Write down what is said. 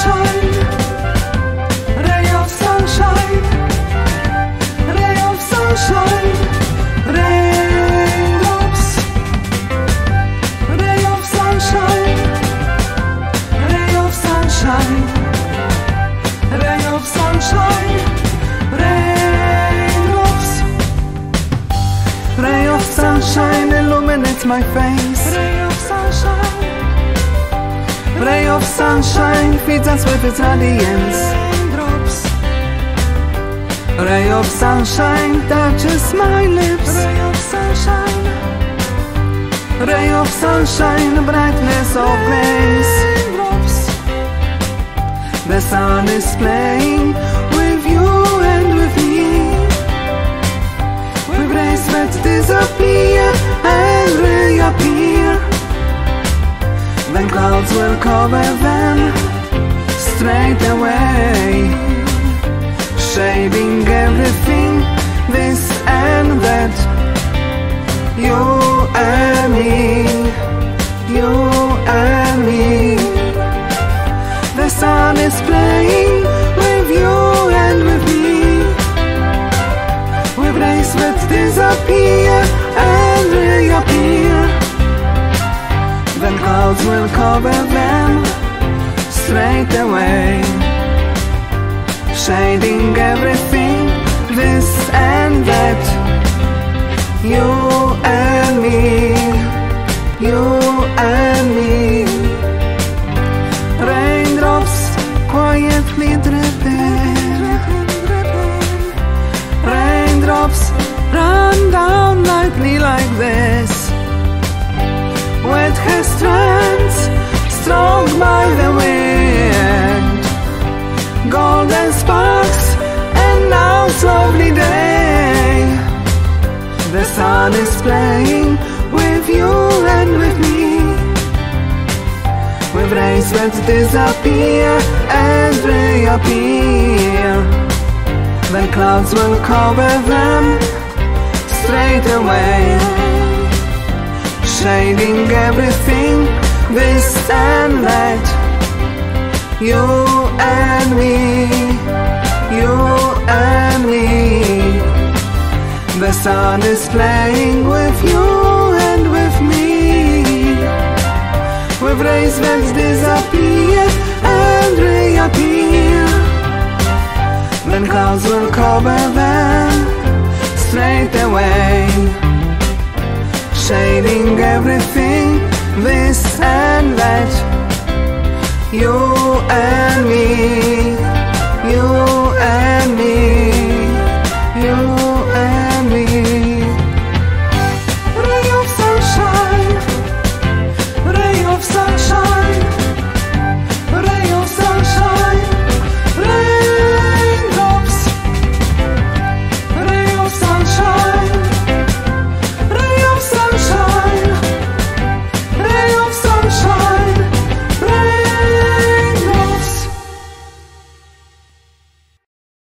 sunshine, ray of sunshine, ray of sunshine, raindrops, ray of sunshine, ray of sunshine, ray of sunshine, raindrops, ray of sunshine illuminates my face. Ray of sunshine, ray of sunshine feeds us with its radiance. Raindrops, ray of sunshine touches my lips. Ray of sunshine, ray of sunshine, brightness of grace. Raindrops, the sun is playing with you and with me, with rays that disappear and reappear. Then clouds will cover them straight away, shading everything, this and that. You and me, you and me. The sun is playing with you and with me, with rays that disappear and reappear. Then clouds will cover them straight away, shading everything, this and that. You and me, you and me. Raindrops quietly dripping, raindrops run down lightly like this. Wet her strands, strong by the wind, golden sparks, and now slowly day. The sun is playing with you and with me, with rays that disappear and reappear. Then clouds will cover them straight away, shading everything, this and that. You and me, you and me. The sun is playing with you and with me, with rays that disappear and reappear. Then clouds will cover them straight away, shading everything, this and that. You and me.